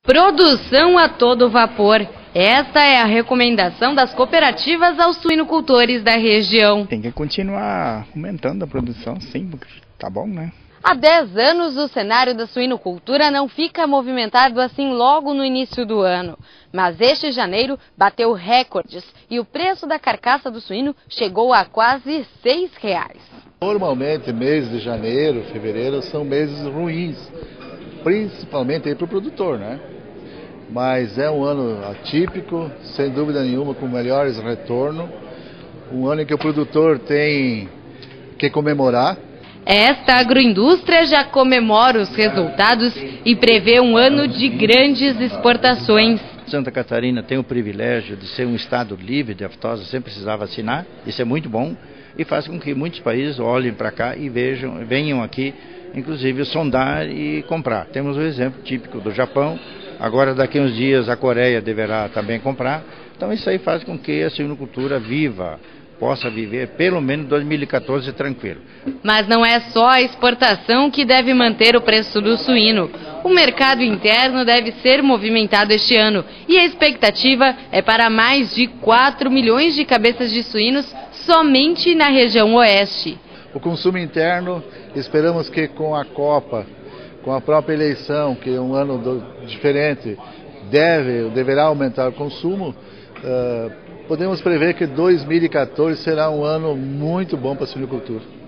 Produção a todo vapor. Esta é a recomendação das cooperativas aos suinocultores da região. Tem que continuar aumentando a produção, sim, porque tá bom, né? Há 10 anos, o cenário da suinocultura não fica movimentado assim logo no início do ano. Mas este janeiro bateu recordes e o preço da carcaça do suíno chegou a quase R$ 6. Normalmente, mês de janeiro, fevereiro, são meses ruins, principalmente para o produtor, né? Mas é um ano atípico, sem dúvida nenhuma, com melhores retornos. Um ano em que o produtor tem que comemorar. Esta agroindústria já comemora os resultados e prevê um ano de grandes exportações. Santa Catarina tem o privilégio de ser um estado livre de aftosa sem precisar vacinar, isso é muito bom e faz com que muitos países olhem para cá e venham aqui, inclusive sondar e comprar. Temos o exemplo típico do Japão, agora daqui a uns dias a Coreia deverá também comprar, então isso aí faz com que a suinocultura possa viver pelo menos 2014 tranquilo. Mas não é só a exportação que deve manter o preço do suíno. O mercado interno deve ser movimentado este ano e a expectativa é para mais de 4 milhões de cabeças de suínos somente na região oeste. O consumo interno, esperamos que com a Copa, com a própria eleição, que é um ano diferente, deverá aumentar o consumo. Podemos prever que 2014 será um ano muito bom para a suinocultura.